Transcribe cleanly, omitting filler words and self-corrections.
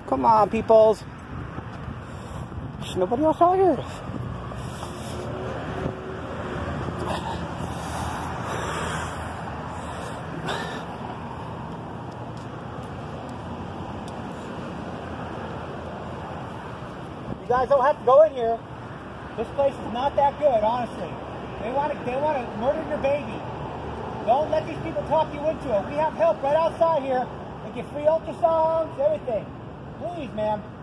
Come on, peoples. There's nobody else out here. You guys don't have to go in here. This place is not that good, honestly. They want to murder your baby. Don't let these people talk you into it. We have help right outside here. We get free ultrasounds, everything. Please, ma'am.